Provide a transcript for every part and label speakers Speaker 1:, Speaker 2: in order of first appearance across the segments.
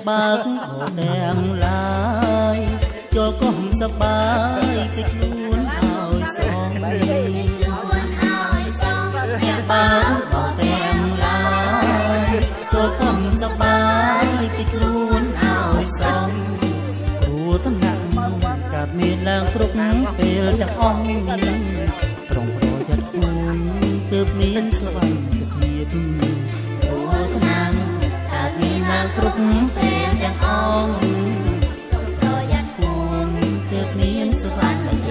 Speaker 1: បើកក៏ទាំងឡាយចូលកុំសប្បាយតិចខ្លួនឲ្យសងអ្នកបើកក៏ទាំងឡាយចូលកុំសប្បាយតិចខ្លួនឲ្យសងគ្រូតំណាក់កើតមានឡើងគ្រប់ពេលទាំងអង្គប្រុងប្រយ័ត្នខ្លួនទើបមានសុវត្ថិភាពគ្រូតំណាក់កើតមានឡើងគ្រប់ពេលទាំងអង្គប្រុងប្រយ័ត្នខ្លួនទើបមានសុវត្ថិភាព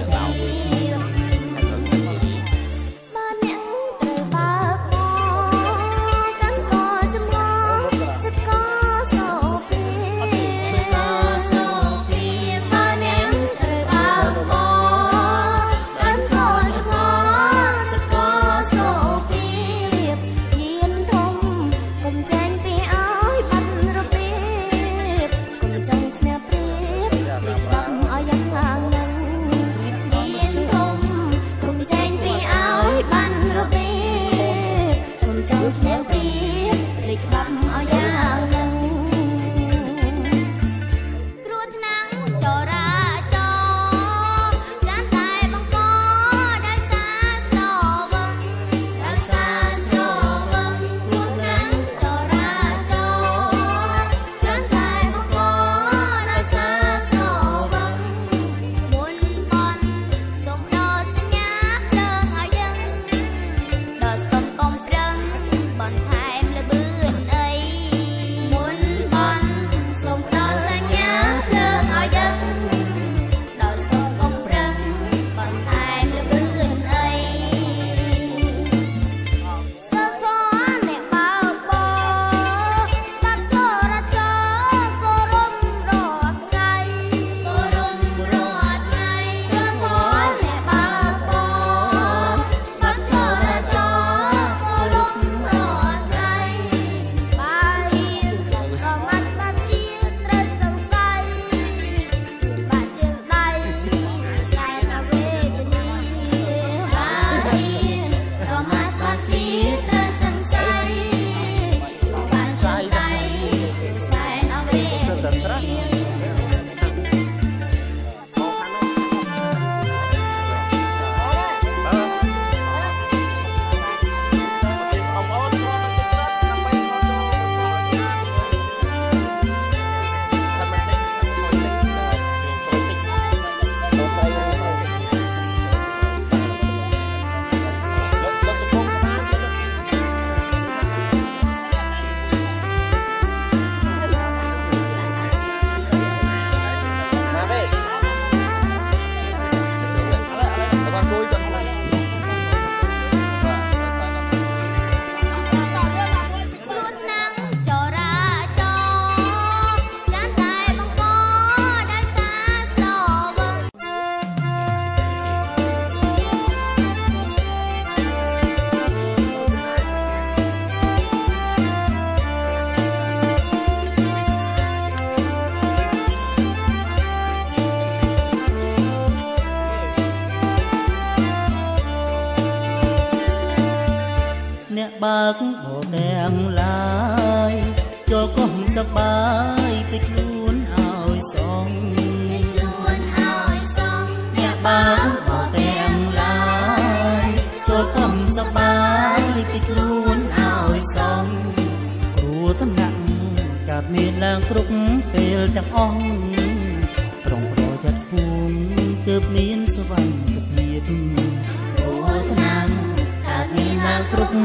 Speaker 1: បើកបោទាំងឡាយចូលកុំសប្បាយតិចខ្លួនឲ្យសងអ្នកបើកបោទាំងឡាយចូលកុំសប្បាយតិចខ្លួនឲ្យសងគ្រូតំណាក់កើតមានឡើងគ្រប់ពេលទាំងអង្គប្រុងប្រយ័ត្នខ្លួនទើបមានសុវត្ថិភាពគ្រូតំណាក់កើតមានឡើងគ្រប់